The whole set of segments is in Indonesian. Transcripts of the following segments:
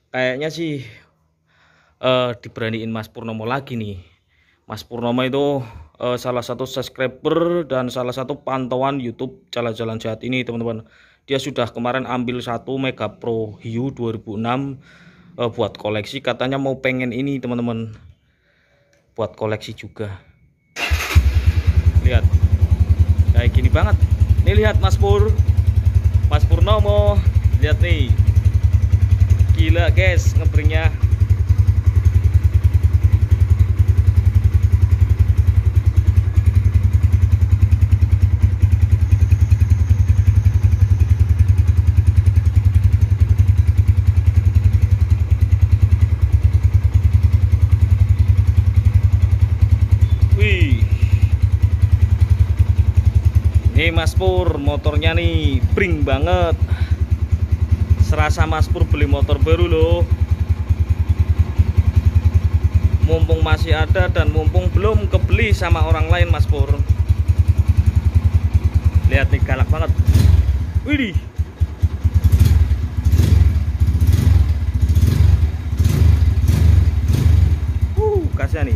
Kayaknya sih diberaniin Mas Purnomo lagi nih. Mas Purnomo itu salah satu subscriber dan salah satu pantauan YouTube Jalan-Jalan Sehat ini, teman-teman. Dia sudah kemarin ambil satu Mega Pro Hiu 2006 buat koleksi. Katanya mau pengen ini, teman-teman, buat koleksi juga. Lihat, kayak gini banget. Nih lihat Mas Purnomo, lihat nih. Gila guys, ngebringnya. Wih, nih Mas Pur, motornya nih bring banget. Serasa Mas Pur beli motor baru loh. Mumpung masih ada dan mumpung belum kebeli sama orang lain, Mas Pur. Lihat nih, galak banget. Widih. Kasihan nih.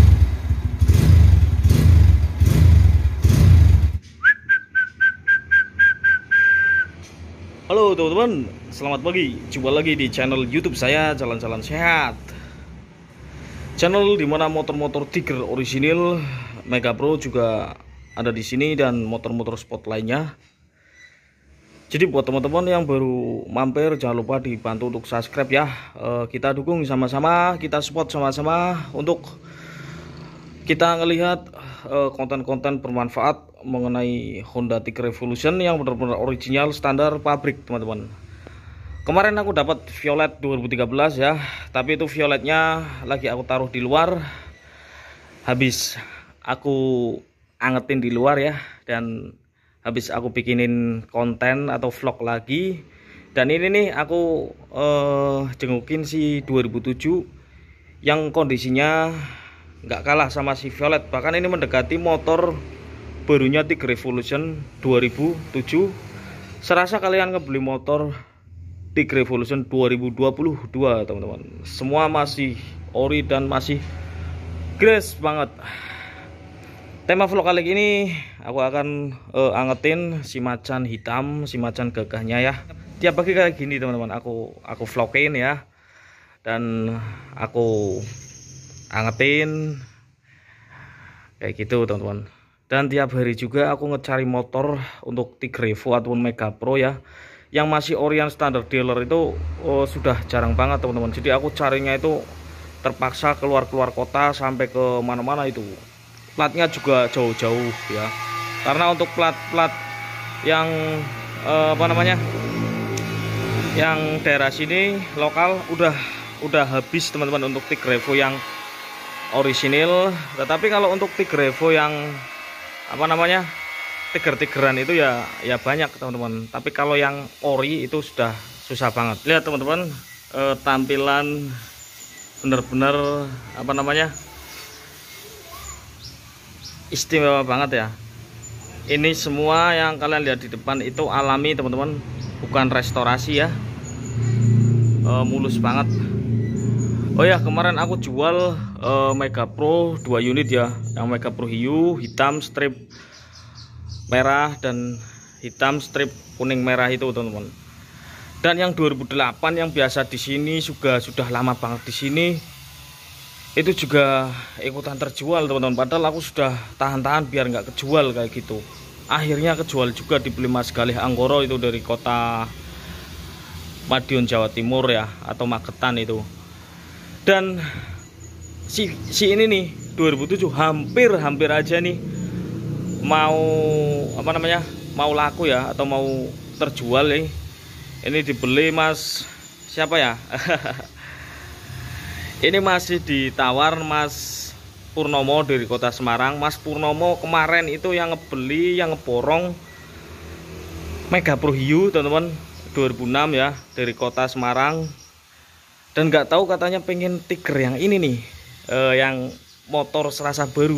Halo teman-teman, selamat pagi. Jumpa lagi di channel YouTube saya, Jalan-Jalan Sehat. Channel dimana motor-motor Tiger orisinil, Mega Pro juga ada di sini dan motor-motor sport lainnya. Jadi buat teman-teman yang baru mampir, jangan lupa dibantu untuk subscribe ya. Kita dukung sama-sama, kita support sama-sama untuk kita ngelihat konten-konten bermanfaat mengenai Honda Tiger Revolution yang benar-benar original standar pabrik, teman-teman. Kemarin aku dapat violet 2013 ya, tapi itu violetnya lagi aku taruh di luar. Habis aku angetin di luar ya, dan habis aku bikinin konten atau vlog lagi. Dan ini nih aku jengukin si 2007 yang kondisinya nggak kalah sama si violet, bahkan ini mendekati motor barunya Tiger Revolution 2007. Serasa kalian ngebeli motor Tiger Revolution 2022, teman-teman. Semua masih ori dan masih grace banget. Tema vlog kali ini aku akan angetin si macan hitam, si macan gagahnya ya. Tiap pagi kayak gini, teman-teman, aku vlogin ya, dan aku angetin kayak gitu, teman-teman. Dan tiap hari juga aku ngecari motor untuk Tiger Revo ataupun Mega Pro ya, yang masih orian standar dealer itu sudah jarang banget, teman-teman. Jadi aku carinya itu terpaksa keluar kota sampai ke mana-mana itu. Platnya juga jauh-jauh ya, karena untuk plat-plat yang yang daerah sini lokal udah habis, teman-teman, untuk Tiger Revo yang orisinil. Tetapi kalau untuk Tiger Revo yang tigeran itu ya banyak, teman-teman. Tapi kalau yang ori itu sudah susah banget. Lihat, teman-teman, tampilan bener-bener istimewa banget ya. Ini semua yang kalian lihat di depan itu alami, teman-teman, bukan restorasi ya. Mulus banget. Oh ya, kemarin aku jual Mega Pro 2 unit ya, yang Mega Pro Hiu hitam strip merah dan hitam strip kuning merah itu, teman-teman. Dan yang 2008 yang biasa di sini juga sudah lama banget di sini, itu juga ikutan terjual, teman-teman. Padahal aku sudah tahan-tahan biar nggak kejual kayak gitu. Akhirnya kejual juga, dibeli Mas Galih Anggoro itu dari kota Madiun, Jawa Timur ya, atau Magetan itu. Dan si ini nih 2007 hampir aja nih mau mau laku ya, atau mau terjual nih. Ini dibeli Mas siapa ya? Ini masih ditawar Mas Purnomo dari kota Semarang. Mas Purnomo kemarin itu yang ngebeli, yang ngeborong Mega Pro Hiu, teman-teman, 2006 ya, dari kota Semarang. Dan nggak tahu, katanya pengen Tiger yang ini nih, yang motor serasa baru.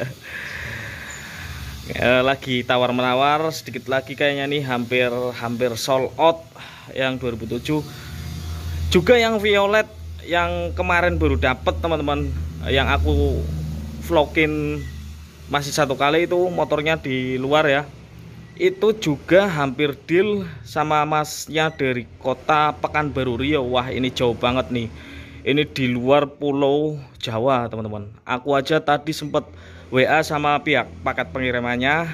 Lagi tawar-menawar, sedikit lagi kayaknya nih hampir sold out yang 2007. Juga yang violet yang kemarin baru dapet teman-teman, yang aku vlogin masih satu kali itu motornya di luar ya. Itu juga hampir deal sama masnya dari kota Pekanbaru Riau. Wah, ini jauh banget nih. Ini di luar Pulau Jawa teman-teman. Aku aja tadi sempet WA sama pihak paket pengirimannya,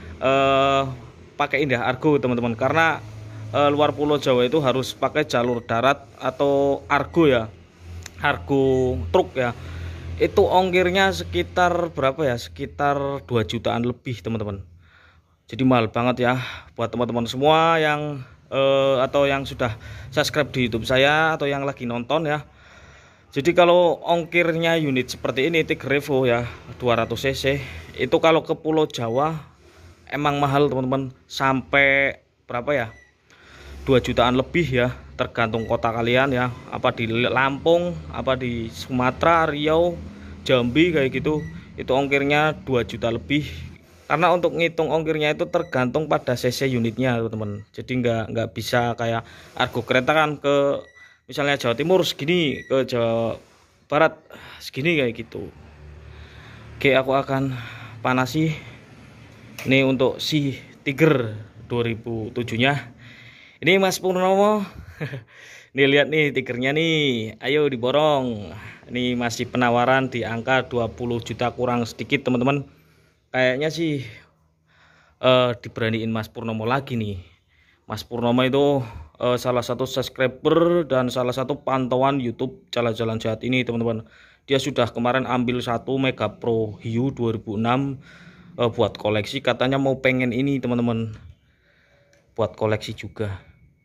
pakai Indah Argo teman-teman, karena luar Pulau Jawa itu harus pakai jalur darat atau Argo ya, Argo truk ya. Itu ongkirnya sekitar berapa ya, sekitar 2 jutaan lebih teman-teman. Jadi mahal banget ya buat teman-teman semua yang atau yang sudah subscribe di YouTube saya atau yang lagi nonton ya. Jadi kalau ongkirnya unit seperti ini Tiger Revo ya 200 cc itu kalau ke Pulau Jawa emang mahal teman-teman, sampai berapa ya, 2 jutaan lebih ya, tergantung kota kalian ya, apa di Lampung, apa di Sumatera, Riau, Jambi kayak gitu, itu ongkirnya 2 juta lebih. Karena untuk ngitung ongkirnya itu tergantung pada cc unitnya teman-teman. Jadi nggak bisa kayak Argo kereta kan ke misalnya Jawa Timur segini, ke Jawa Barat segini kayak gitu. Oke, aku akan panasi ini untuk si Tiger 2007 nya. Ini Mas Purnomo. Nih lihat nih Tigernya nih, ayo diborong. Ini masih penawaran di angka 20 juta kurang sedikit teman-teman. Kayaknya sih diberaniin Mas Purnomo lagi nih. Mas Purnomo itu salah satu subscriber dan salah satu pantauan YouTube Jalan-Jalan Sehat ini teman-teman. Dia sudah kemarin ambil satu Mega Pro Hiu 2006 buat koleksi, katanya mau pengen ini teman-teman, buat koleksi juga.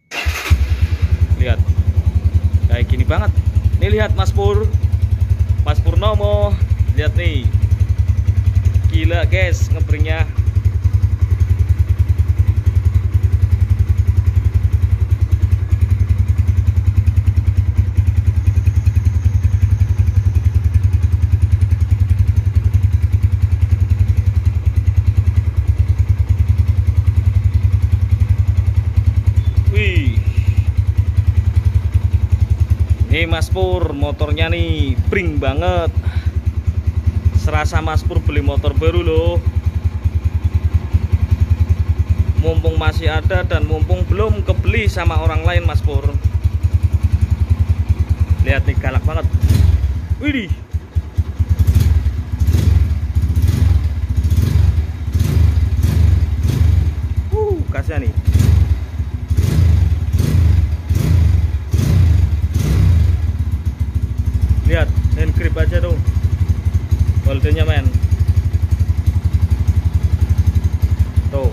Lihat kayak gini banget. Nih lihat Mas Purnomo, lihat nih, gila guys ngebringnya. Nih Mas Pur, motornya nih bring banget. Serasa Mas Pur beli motor baru loh. Mumpung masih ada dan mumpung belum kebeli sama orang lain Mas Pur. Lihat nih, galak banget. Widih. Gasnya nih. Lihat, hand grip aja tuh, holdernya men. Tuh.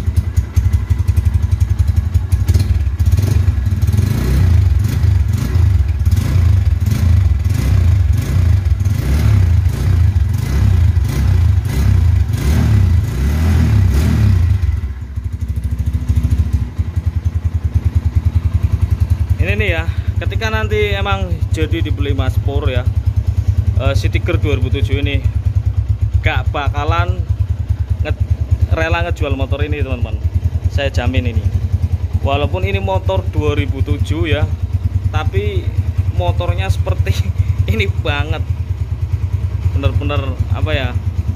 Ini nih ya, ketika nanti emang jadi dibeli Mas Pur ya, si Tiger 2007 ini gak bakalan rela ngejual motor ini teman-teman, saya jamin ini. Walaupun ini motor 2007 ya, tapi motornya seperti ini banget, bener-bener apa ya,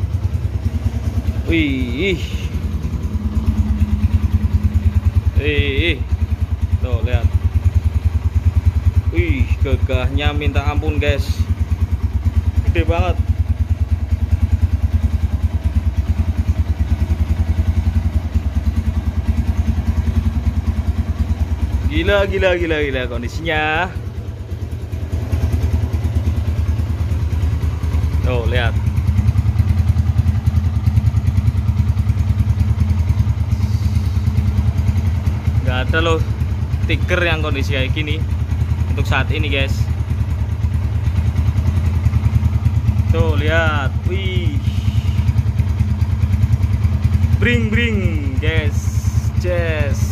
wih, tuh lihat. Wih, gagahnya minta ampun guys, gede banget. Gila kondisinya. Tuh lihat. Gak ada loh Tiger yang kondisi kayak gini untuk saat ini guys. Tuh lihat, wih, bring guys, yes.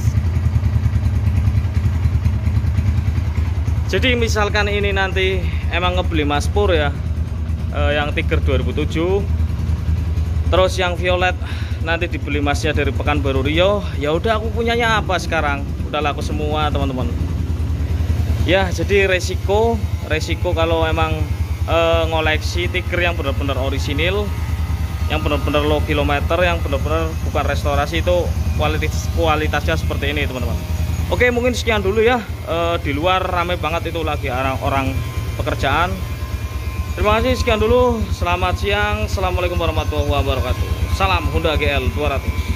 Jadi misalkan ini nanti emang ngebeli Mas Pur ya, yang Tiger 2007, terus yang violet nanti dibeli masnya dari Pekanbaru Riau, ya udah aku punyanya apa sekarang? Udah laku semua teman-teman. Ya, jadi resiko kalau emang ngoleksi Tiger yang benar-benar orisinil, yang benar-benar low kilometer, yang benar-benar bukan restorasi, itu kualitasnya seperti ini teman-teman. Oke, mungkin sekian dulu ya. Di luar rame banget itu, lagi orang-orang pekerjaan. Terima kasih, sekian dulu. Selamat siang. Assalamualaikum warahmatullahi wabarakatuh. Salam Honda GL 200.